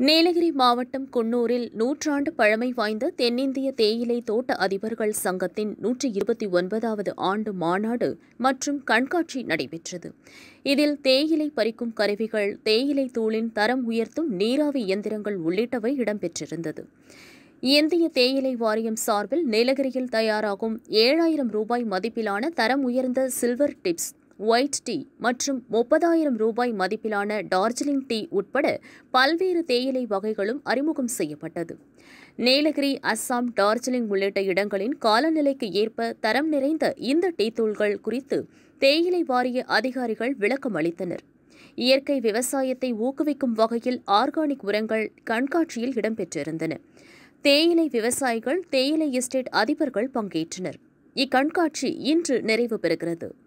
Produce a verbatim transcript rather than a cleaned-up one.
நீலகிரி மாவட்டம் குன்னூரில் நூற்றாண்டு பழமை வாய்ந்த தென்னிந்திய தேயிலை தோட்ட அதிபர்கள் சங்கத்தின் நூற்றி இருபத்தி ஒன்பதாவது ஆண்டு மாநாடு மற்றும் கண்காட்சி நடைபெற்றது. இதில் தேயிலை பறிக்கும் கருவிகள், தேயிலை தூளின் தரம் உயர்த்தும் நீராவி இயந்திரங்கள் உள்ளிட்டவை இடம்பெற்றிருந்தது. இந்திய தேயிலை வாரியம் சார்பில் நீலகிரியில் தயாராகும் ஏழாயிரம் ரூபாய் மதிப்பிலான தரம் உயர்ந்த சில்வர் டிப்ஸ், ஒயிட் டீ மற்றும் முப்பதாயிரம் ரூபாய் மதிப்பிலான டார்ஜிலிங் டீ உட்பட பல்வேறு தேயிலை வகைகளும் அறிமுகம் செய்யப்பட்டது. நீலகிரி, அஸ்ஸாம், டார்ஜிலிங் உள்ளிட்ட இடங்களின் காலநிலைக்கு ஏற்ப தரம் நிறைந்த இந்த டீ தூள்கள் குறித்து தேயிலை வாரிய அதிகாரிகள் விளக்கம் அளித்தனர். இயற்கை விவசாயத்தை ஊக்குவிக்கும் வகையில் ஆர்கானிக் உரங்கள் கண்காட்சியில் இடம்பெற்றிருந்தன. தேயிலை விவசாயிகள், தேயிலை எஸ்டேட் அதிபர்கள் பங்கேற்றனர். இக்கண்காட்சி இன்று நிறைவு பெறுகிறது.